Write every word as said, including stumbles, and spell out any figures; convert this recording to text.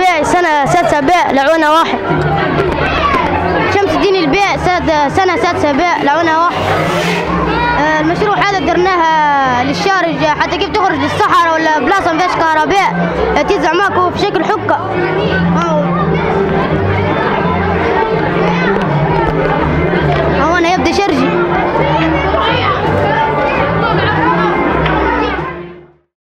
البيع سنة سادسة بيع لعونة واحد. شمس الدين البيع سنة سادسة بيع لعونة واحد. المشروع هذا درناها للشارج حتى كيف تخرج للصحراء ولا بلاصة ما فيهاش كهرباء تيزع ماكو بشكل حكة.